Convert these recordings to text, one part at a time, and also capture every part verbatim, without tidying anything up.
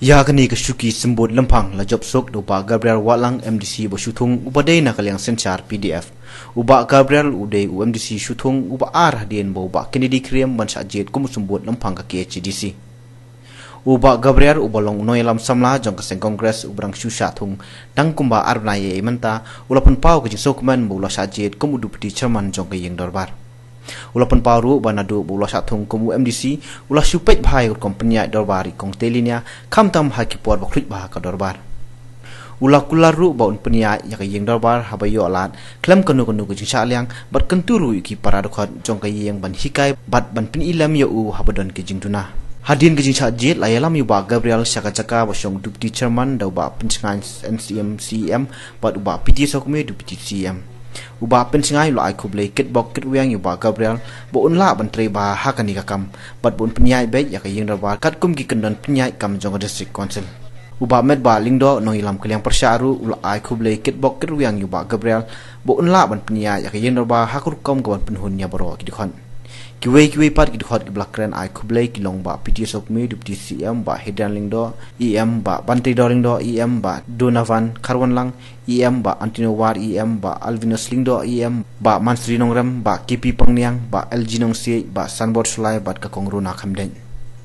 Ya kani ke syuki sembut lempang la job sok doba Gabriel Walang M D C bo syutung ubadai nak kaliang sencar P D F. Uba Gabriel udai U M D C syutung uba ar dien bo uba Kennedy krem ban sajet kum sembut lempang ke K H D C. Uba Gabriel ubalong noyalam samla jong ke seng kongres ubrang syusha thung dang kumba ar naye imanta ulapun pau ke sokman bo la sajet kum deputy chairman jong ke yeng dorbar. Ulapan paru banadu bula satung kumu M D C ulah supet bahai kompenya dorbari kong telinya kam tam haki puar bakrit bah ka dorbar ulah kularu baun penia ya ka yeng dorbar habayo alat klem kanu kanu ku jingsa liang bat kenturu ki paradokhat jong ka yeng ban hikai bat ban pin ilam yo u habadon ki jingtuna hadin ki jingsa jet layalam yu ba Gabriel saka caka bosong deputy chairman da ba pencingan N C M C M bat uba P T sokme deputy C M uba pensingai lo ai kublai kit bok kit wiang uba Gabriel bo unla ban tre ba hakani ka kam bat bon penyai be ya ka yeng darbar kat kum ki kendon penyai kam jong district council uba med ba lingdo no ilam kaliang persyaru ula ai kublai kit bok kit wiang uba Gabriel bo unla ban penyai ya ka yeng darbar hakur kom ka ban penhun nya baro ki dikhon kiwe kiwe pat ki dikhot ki blakren ai kublai ki long ba P T sok me deputy C M ba hedan lingdo E M ba bantri doringdo E M ba Donovan Karwan lang E M ba Antino War E M ba Alvinus Lingdo E M ba Mansri Nongram ba K P Pangniang ba L G Nong Si ba Sanbor Sulai ba ka kongruna khamden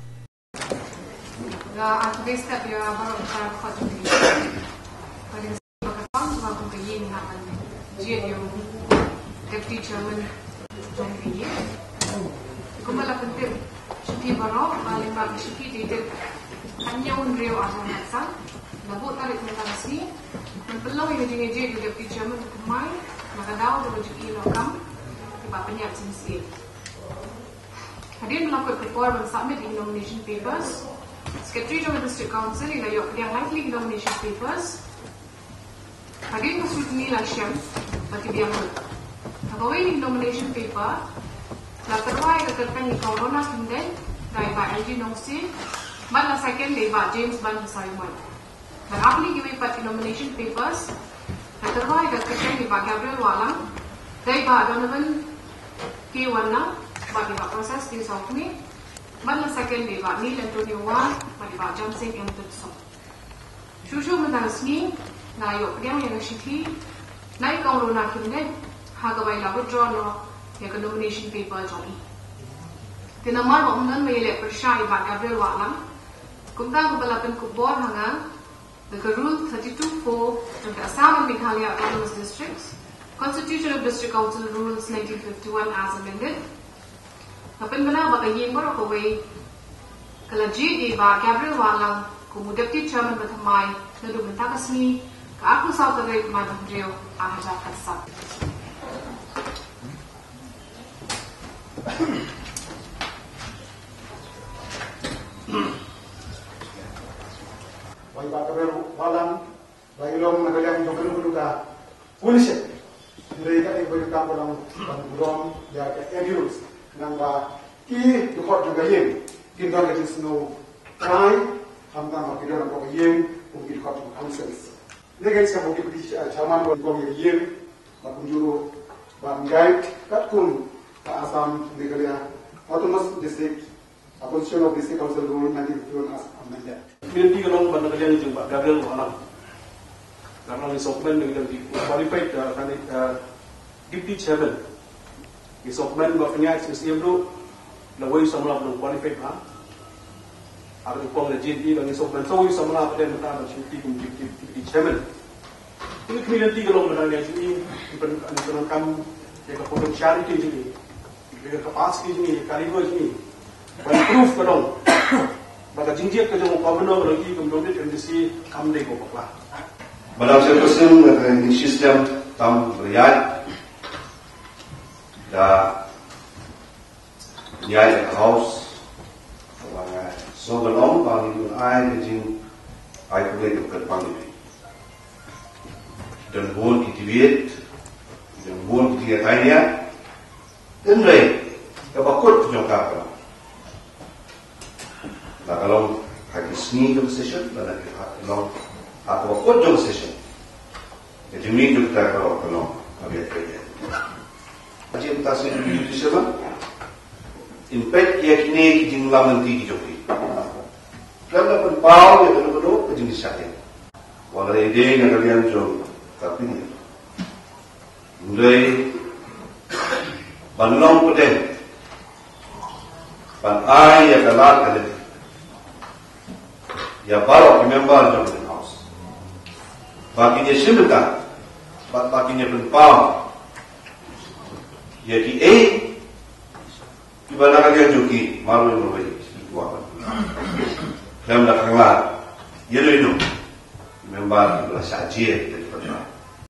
la aktivista dia baru ka khot ni pada ka pang ba ko ka yin na man je yo deputy chairman jong ni kumala penting syuti baru paling ba syuti di hanya un rio asan sa labut tarik mentasi belum ini dengan je di deputy chairman kemai maka daw do ji lokam di ba penyat sinsi hadirin melakukan report dan submit in nomination papers secretary of the district council in ayok yang likely nomination papers hadirin kusutni la syam bagi dia mul habawi in nomination paper la terwai ke terkani corona kinden dai ba L G Nong Si man la second day ba James Ban Simon dan apni giwe pat nomination papers la terwai ke terkani ba Gabriel Walang dai ba Donovan K Wanna ba di ba proses di sokni man la second day ba Neil Antonio Wan ba di ba Jamsing M Tutso shushu mendarasni na yo pediang yang shithi nai corona kinden hagawai la withdraw no ya ke nomination paper jong tinamar mo ngan may le persya iba Gabriel Walang kung tang balapan ko board hanga the rule thirty-two four of the Assam and Meghalaya Autonomous Districts Constitution of District Council Rules nineteen fifty-one as amended kapan bala ba kay yeng ko way kala ji iba Gabriel Walang kung deputy chairman bathamay na dumenta kasmi ka ako sa tagay madam Rio ahaja kasap Wai ba Gabriel Walang lagi long nagalang dokter buluka pulis mereka yang berjuang dalam bantuan ya ke endurance nang ba ki dokter juga yang kita lagi snow try hamta makida nak ko yang untuk dokter councils negara sekarang mungkin di zaman ko yang makunjuru bangai katkun Assam Meghalaya Autonomous District Constitution of District Council Rule nineteen fifty-one as amended. Minti kalau bandar kerja ni juga Gabriel Walang. Karena ni sokmen dengan di qualified kan deputy chairman. Di sokmen bapaknya S M tu lawai samla belum qualified ha. Ada upang legend ni dengan sokmen lawai samla pada mentara cuti deputy chairman. Ini minti kalau bandar kerja ni di kamu yang potentiality ni. Dengan kapasiti ni, kaliber ni, improve ka dong. Baka jingjek ka jong governor lagi kemudian M D C kamde ko pakla. Madam Chairperson, in system tam riyad da riyad house wa so belong bang itu ai jing ai ko le ko pang ni. Dan bol kitiwet, dan bol kitiyatanya. Tentulah, kita bakut jom kapal. Nah kalau hari seni jom session, dan kalau aku bakut jom session, jadi ni jom kita kalau kalau abis kerja. Macam kita sendiri di sana, impact yang ini kita melakukan di joki. Kalau pun pau, ya kalau jenis sakit. Walai ide yang kalian jom tapi ni. Mulai banong pedeng, pan ai ya kalah kali. Ya baru member jom di house. Baginya siapa? Baginya penpau. Ya ki eh, ibadah kalian joki malu yang berbeda. Buat. Dalam belakang lah, ya itu member belas saja dari perjalanan.